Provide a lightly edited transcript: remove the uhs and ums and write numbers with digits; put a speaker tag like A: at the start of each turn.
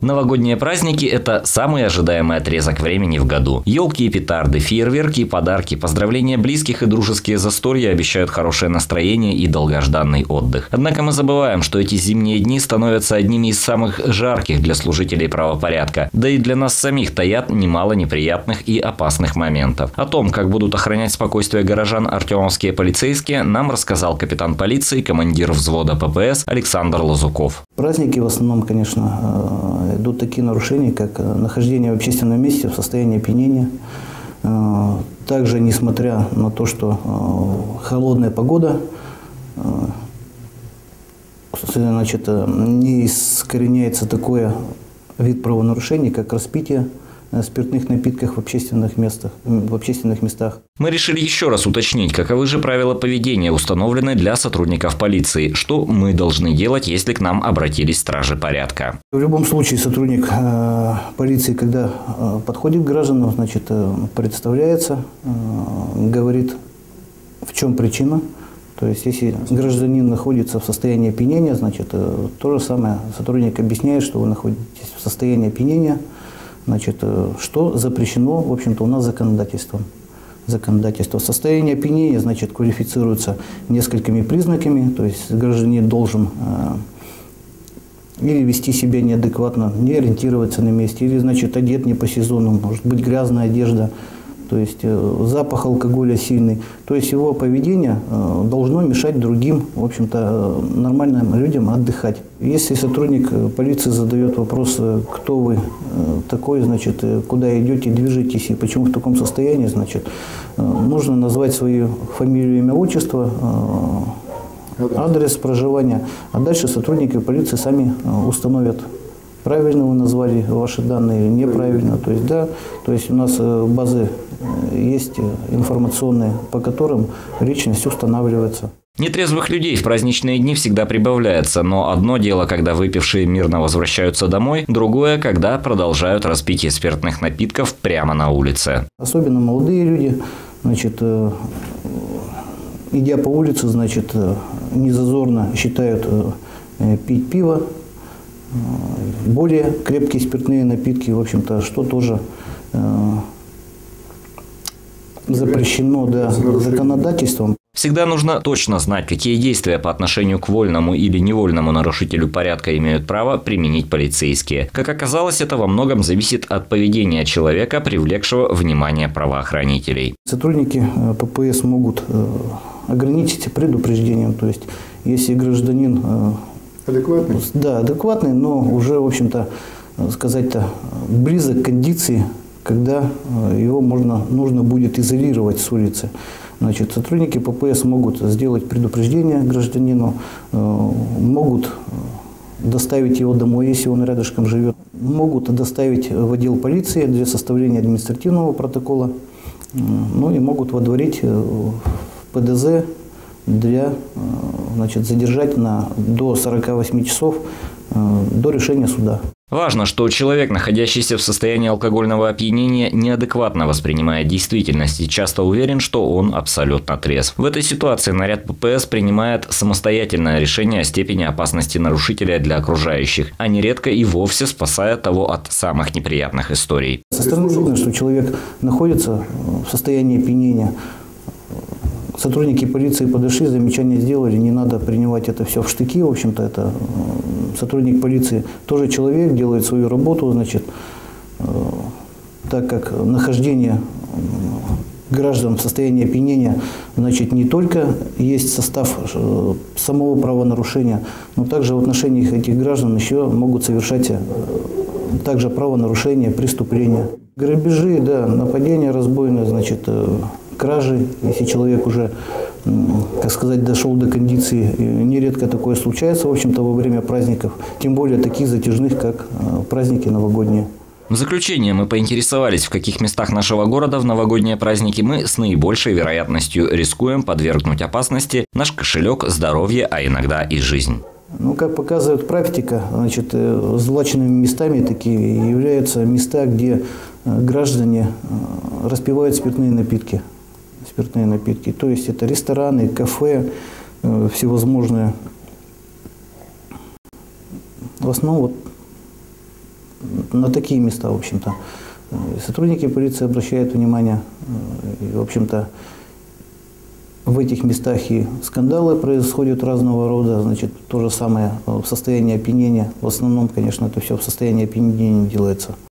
A: Новогодние праздники – это самый ожидаемый отрезок времени в году. Елки и петарды, фейерверки и подарки, поздравления близких и дружеские застолья обещают хорошее настроение и долгожданный отдых. Однако мы забываем, что эти зимние дни становятся одними из самых жарких для служителей правопорядка. Да и для нас самих таят немало неприятных и опасных моментов. О том, как будут охранять спокойствие горожан артемовские полицейские, нам рассказал капитан полиции, командир взвода ППС Александр Лазуков.
B: Праздники в основном, конечно, идут такие нарушения, как нахождение в общественном месте в состоянии опьянения. Также, несмотря на то, что холодная погода, значит, не искореняется такой вид правонарушений, как распитие спиртных напитков в общественных местах.
A: Мы решили еще раз уточнить, каковы же правила поведения, установленные для сотрудников полиции. Что мы должны делать, если к нам обратились стражи порядка?
B: В любом случае сотрудник полиции, когда подходит к гражданам, значит, представляется, говорит, в чем причина. То есть, если гражданин находится в состоянии опьянения, значит, то же самое. Сотрудник объясняет, что вы находитесь в состоянии опьянения. Значит, что запрещено, в общем-то, у нас законодательством. Состояние опьянения, значит, квалифицируется несколькими признаками, то есть гражданин должен или вести себя неадекватно, не ориентироваться на месте, или, значит, одет не по сезону, может быть грязная одежда, то есть запах алкоголя сильный. То есть его поведение должно мешать другим, в общем-то, нормальным людям отдыхать. Если сотрудник полиции задает вопрос, кто вы такой, значит, куда идете, движетесь и почему в таком состоянии, значит, нужно назвать свою фамилию, имя, отчество, адрес проживания, а дальше сотрудники полиции сами установят, правильно вы назвали ваши данные или неправильно. То есть, да, то есть у нас базы есть информационные, по которым личность устанавливается.
A: Нетрезвых людей в праздничные дни всегда прибавляется, но одно дело, когда выпившие мирно возвращаются домой, другое, когда продолжают распитие спиртных напитков прямо на улице.
B: Особенно молодые люди, значит, идя по улице, значит, незазорно считают пить пиво, более крепкие спиртные напитки, в общем-то, что тоже запрещено, да, законодательством.
A: Всегда нужно точно знать, какие действия по отношению к вольному или невольному нарушителю порядка имеют право применить полицейские. Как оказалось, это во многом зависит от поведения человека, привлекшего внимание правоохранителей.
B: Сотрудники ППС могут ограничить предупреждением, то есть если гражданин адекватный? Да, адекватный, но уже, в общем-то, сказать-то, близок к кондиции, когда его нужно будет изолировать с улицы. Значит, сотрудники ППС могут сделать предупреждение гражданину, могут доставить его домой, если он рядышком живет, могут доставить в отдел полиции для составления административного протокола, ну и могут водворить в ПДЗ для, значит, задержать до 48 часов до решения суда.
A: Важно, что человек, находящийся в состоянии алкогольного опьянения, неадекватно воспринимает действительность и часто уверен, что он абсолютно трезв. В этой ситуации наряд ППС принимает самостоятельное решение о степени опасности нарушителя для окружающих, а нередко и вовсе спасая того от самых неприятных историй.
B: Со стороны видно, что человек находится в состоянии опьянения. Сотрудники полиции подошли, замечания сделали, не надо принимать это все в штыки. В общем-то, это сотрудник полиции тоже человек, делает свою работу, значит, так как нахождение граждан в состоянии опьянения, значит, не только есть состав самого правонарушения, но также в отношении этих граждан еще могут совершать также правонарушения, преступления. Грабежи, да, нападения разбойные, значит, кражи, если человек уже, как сказать, дошел до кондиции, нередко такое случается, в общем-то, во время праздников, тем более таких затяжных, как праздники новогодние.
A: В заключение мы поинтересовались, в каких местах нашего города в новогодние праздники мы с наибольшей вероятностью рискуем подвергнуть опасности наш кошелек, здоровье, а иногда и жизнь.
B: Ну, как показывает практика, значит, злачными местами такие являются места, где граждане распивают спиртные напитки. То есть это рестораны, кафе, всевозможные. В основном вот на такие места, в общем-то. Сотрудники полиции обращают внимание, и, в общем-то, в этих местах и скандалы происходят разного рода, значит, то же самое в состоянии опьянения. В основном, конечно, это все в состоянии опьянения делается.